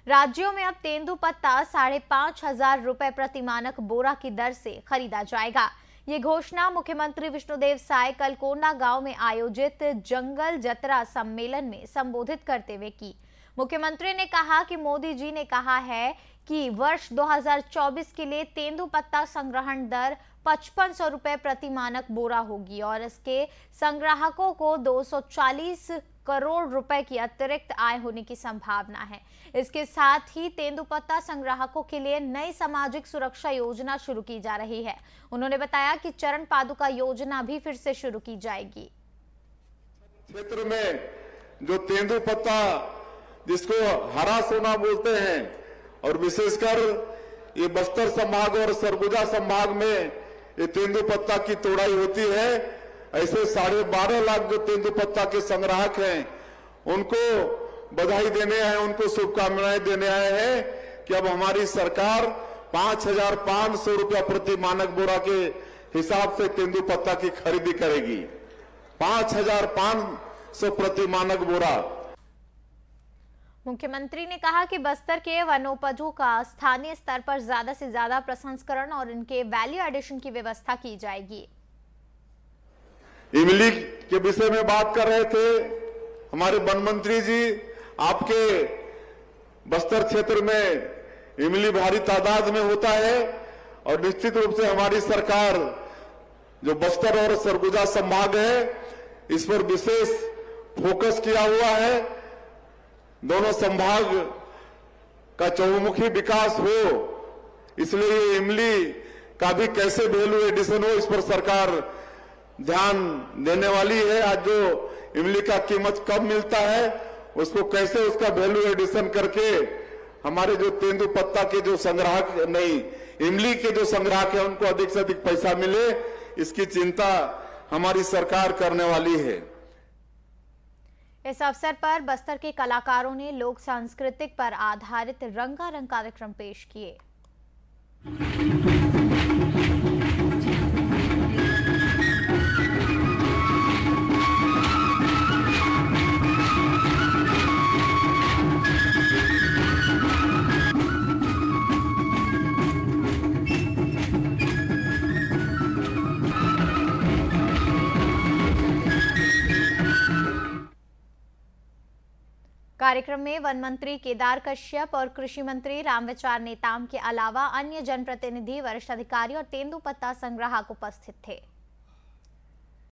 राज्यों में अब तेंदुपत्ता 5,500 रुपए प्रति मानक बोरा की दर से खरीदा जाएगा। ये घोषणा मुख्यमंत्री विष्णुदेव साय कल कोंडागांव में आयोजित जंगल जतरा सम्मेलन में संबोधित करते हुए की। मुख्यमंत्री ने कहा कि मोदी जी ने कहा है कि वर्ष 2024 के लिए तेंदुपत्ता संग्रहण दर 5500 रुपए प्रति मानक बोरा होगी और इसके संग्राहकों को 240 करोड़ रुपए की अतिरिक्त आय होने की संभावना है। इसके साथ ही तेंदुपत्ता संग्राहकों के लिए नई सामाजिक सुरक्षा योजना शुरू की जा रही है। उन्होंने बताया कि चरण पादुका योजना भी फिर से शुरू की जाएगी। क्षेत्र में जो तेंदुपत्ता जिसको हरा सोना बोलते हैं और विशेषकर ये बस्तर संभाग और सरगुजा संभाग में ये तेंदुपत्ता की तोड़ाई होती है। ऐसे 12.5 लाख जो तेंदुपत्ता के संग्राहक हैं उनको बधाई देने आए, उनको शुभकामनाएं देने आए हैं कि अब हमारी सरकार 5,500 रुपया प्रति मानक बोरा के हिसाब से तेंदुपत्ता की खरीदी करेगी। 5,500 प्रति मानक बोरा। मुख्यमंत्री ने कहा कि बस्तर के वनोपजों का स्थानीय स्तर पर ज्यादा से ज्यादा प्रसंस्करण और इनके वैल्यू एडिशन की व्यवस्था की जाएगी। इमली के विषय में बात कर रहे थे हमारे वन मंत्री जी। आपके बस्तर क्षेत्र में इमली भारी तादाद में होता है और निश्चित रूप से हमारी सरकार जो बस्तर और सरगुजा संभाग है इस पर विशेष फोकस किया हुआ है। दोनों संभाग का चहुमुखी विकास हो, इसलिए ये इमली का भी कैसे वैल्यू एडिशन हो इस पर सरकार ध्यान देने वाली है। आज जो इमली का कीमत कम मिलता है उसको कैसे उसका वैल्यू एडिशन करके हमारे जो तेंदुपत्ता के जो संग्राहक नहीं इमली के जो संग्राहक है उनको अधिक से अधिक पैसा मिले, इसकी चिंता हमारी सरकार करने वाली है। इस अवसर पर बस्तर के कलाकारों ने लोक सांस्कृतिक पर आधारित रंगारंग कार्यक्रम पेश किए। कार्यक्रम में वन मंत्री केदार कश्यप और कृषि मंत्री रामविचार नेताम के अलावा अन्य जनप्रतिनिधि, वरिष्ठ अधिकारी और तेंदुपत्ता संग्राहक उपस्थित थे।